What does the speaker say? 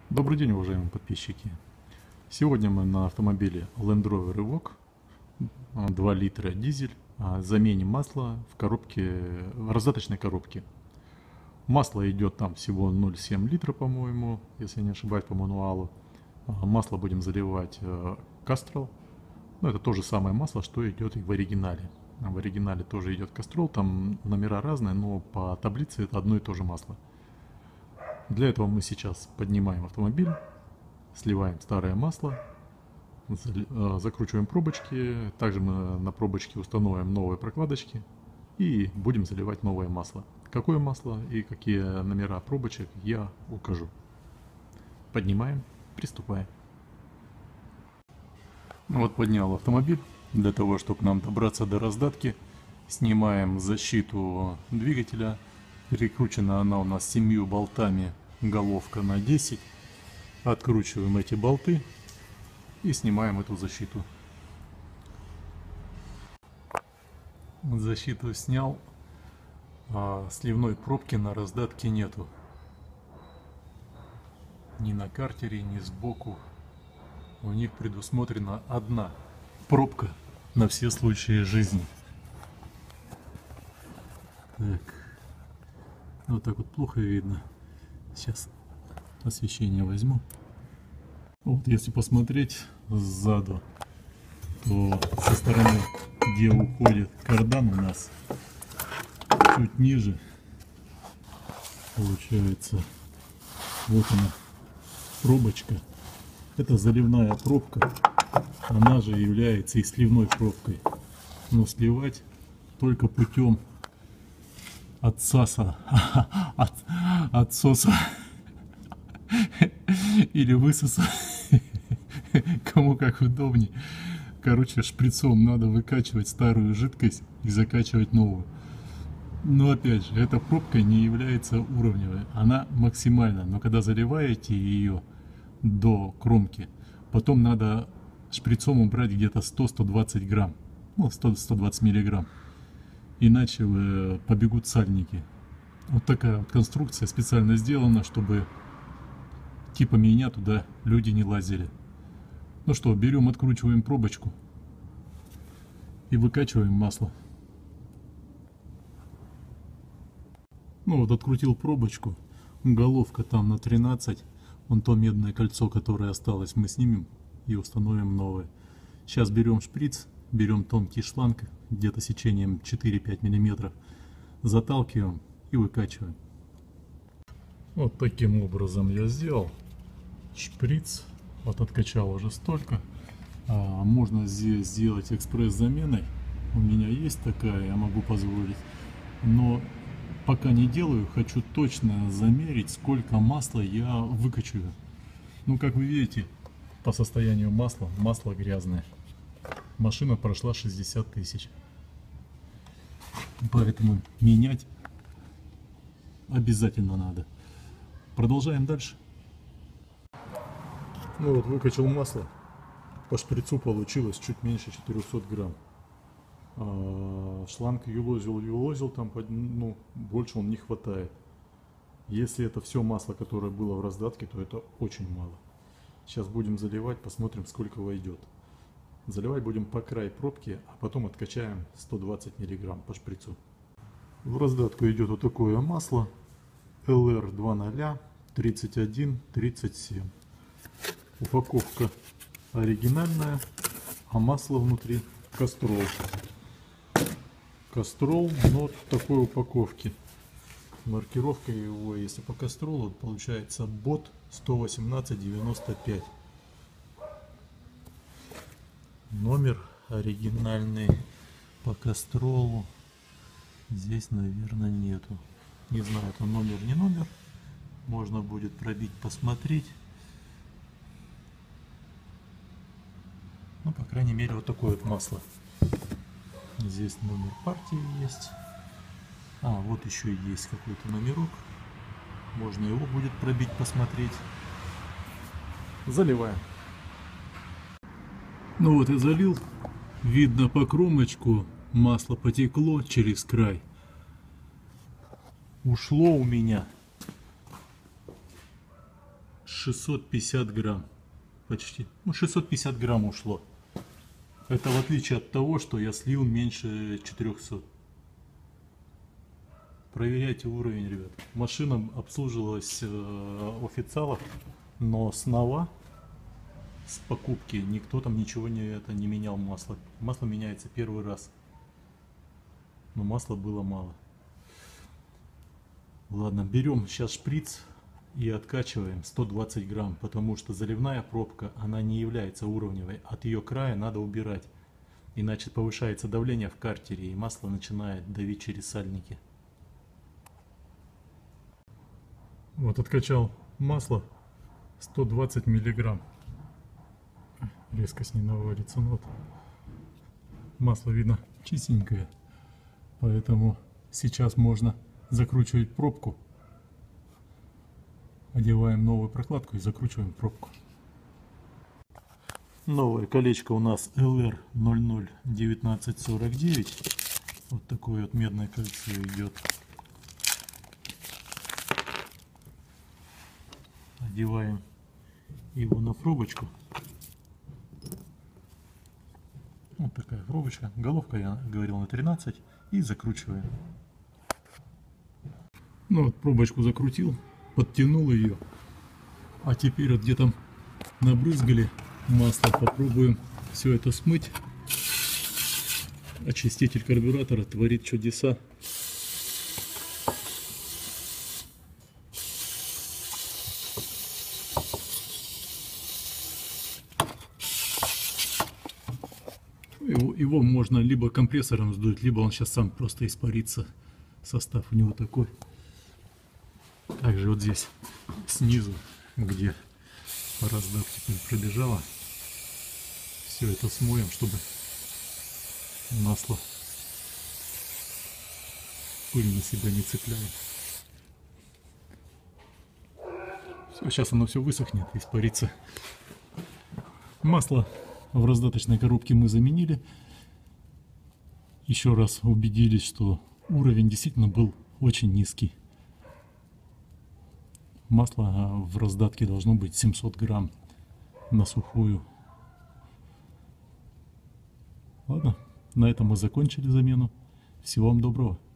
Добрый день, уважаемые подписчики! Сегодня мы на автомобиле Land Rover Evoque 2 литра дизель заменим масло в коробке, в раздаточной коробке. Масло идет там всего 0,7 литра, по-моему, если я не ошибаюсь, по мануалу. Масло будем заливать Castrol. Но это то же самое масло, что идет и в оригинале. В оригинале тоже идет Castrol, там номера разные, но по таблице это одно и то же масло. Для этого мы сейчас поднимаем автомобиль, сливаем старое масло, закручиваем пробочки, также мы на пробочке установим новые прокладочки и будем заливать новое масло. Какое масло и какие номера пробочек я укажу. Поднимаем, приступаем. Вот поднял автомобиль. Для того, чтобы нам добраться до раздатки, снимаем защиту двигателя. Перекручена она у нас 7 болтами, головка на 10. Откручиваем эти болты и снимаем эту защиту. Защиту снял, а сливной пробки на раздатке нету. Ни на картере, ни сбоку. У них предусмотрена одна пробка на все случаи жизни. Так. Вот так вот плохо видно. Сейчас освещение возьму. Вот если посмотреть сзади, то со стороны, где уходит кардан, у нас чуть ниже получается. Вот она, пробочка. Это заливная пробка. Она же является и сливной пробкой. Но сливать только путем отсоса или высоса, кому как удобнее. Короче, шприцом надо выкачивать старую жидкость и закачивать новую. Но опять же, эта пробка не является уровневой, она максимальна. Но когда заливаете ее до кромки, потом надо шприцом убрать где-то 100-120 грамм, ну 100-120 миллиграмм. Иначе побегут сальники. Вот такая вот конструкция специально сделана, чтобы типа меня туда люди не лазили. Ну что, берем, откручиваем пробочку и выкачиваем масло. Ну вот, открутил пробочку, головка там на 13, вон то медное кольцо, которое осталось, мы снимем и установим новое. Сейчас берем шприц, берем тонкий шланг, где-то сечением 4-5 миллиметров, заталкиваем и выкачиваем. Вот таким образом я сделал шприц. Вот откачал уже столько. Можно здесь сделать экспресс-заменой. У меня есть такая, я могу позволить. Но пока не делаю, хочу точно замерить, сколько масла я выкачаю. Ну, как вы видите, по состоянию масла, масло грязное. Машина прошла 60 тысяч. Поэтому менять обязательно надо. Продолжаем дальше. Ну вот, выкачал масло. По шприцу получилось чуть меньше 400 грамм. Шланг юлозил, там, ну, больше он не хватает. Если это все масло, которое было в раздатке, то это очень мало. Сейчас будем заливать, посмотрим, сколько войдет. Заливать будем по краю пробки, а потом откачаем 120 миллиграмм по шприцу. В раздатку идет вот такое масло LR 2.0 31-37. Упаковка оригинальная, а масло внутри Castrol. Castrol, но в такой упаковке. Маркировка его, если по Castrol, получается бот 118-95. Номер оригинальный по Castrol здесь, наверное, нету. Не знаю, это номер, не номер. Можно будет пробить, посмотреть. Ну, по крайней мере, вот такое вот масло. Здесь номер партии есть. Вот еще есть какой-то номерок. Можно его будет пробить, посмотреть. Заливаем. Ну вот и залил. Видно по кромочку, масло потекло через край. Ушло у меня 650 грамм. Почти. Ну, 650 грамм ушло. Это в отличие от того, что я слил меньше 400. Проверяйте уровень, ребят. Машина обслуживалась у официалов, но снова с покупки никто там ничего не менял масло. Масло меняется первый раз. Но масла было мало. Ладно, берем сейчас шприц и откачиваем 120 грамм, потому что заливная пробка, она не является уровневой. От ее края надо убирать, иначе повышается давление в картере и масло начинает давить через сальники. Вот откачал масло 120 миллиграмм. Резкость не наводится. Вот. Масло видно чистенькое, поэтому сейчас можно закручивать пробку. Одеваем новую прокладку и закручиваем пробку. Новое колечко у нас LR001949. Вот такое вот медное кольцо идет. Одеваем его на пробочку. Вот такая пробочка. Головка, я говорил, на 13. И закручиваем. Ну вот пробочку закрутил, подтянул ее. А теперь вот где там набрызгали масло, попробуем все это смыть. Очиститель карбюратора творит чудеса. Его можно либо компрессором сдуть, либо он сейчас сам просто испарится. Состав у него такой. Также вот здесь снизу, где по раздатке пробежала, все это смоем, чтобы масло пыль на себя не цепляет. Все, сейчас оно все высохнет, испарится. Масло в раздаточной коробке мы заменили. Еще раз убедились, что уровень действительно был очень низкий. Масло в раздатке должно быть 700 грамм на сухую. Ладно, на этом мы закончили замену. Всего вам доброго.